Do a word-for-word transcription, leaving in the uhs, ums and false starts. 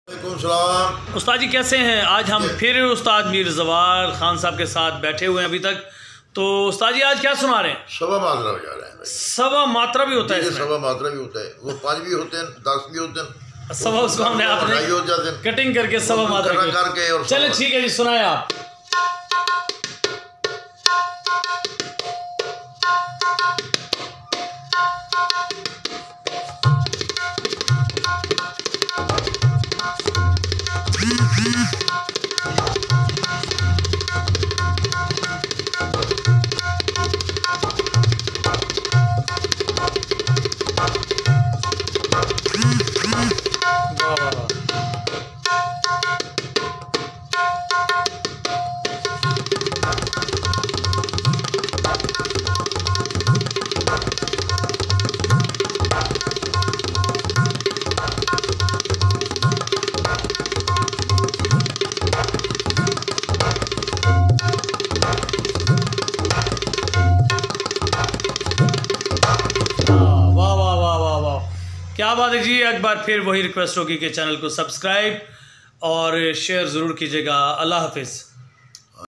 उस्ताद जी कैसे हैं? आज हम फिर उस्ताद मीर zawar खान साहब के साथ बैठे हुए हैं अभी तक। तो उस्ताद जी आज क्या सुना रहे हैं? सवा मात्रा बजा रहे हैं। सवा मात्रा भी होता है? सवा मात्रा भी होता है, वो पाँच भी होते हैं, दस भी होते हैं। सवा उसको हमने आपने हो जाते हैं कटिंग करके सवा मात्रा करके। और चले ठीक है जी, सुनाए आप। क्या बात है जी। एक बार फिर वही रिक्वेस्ट होगी कि चैनल को सब्सक्राइब और शेयर ज़रूर कीजिएगा। अल्लाह हाफिज़।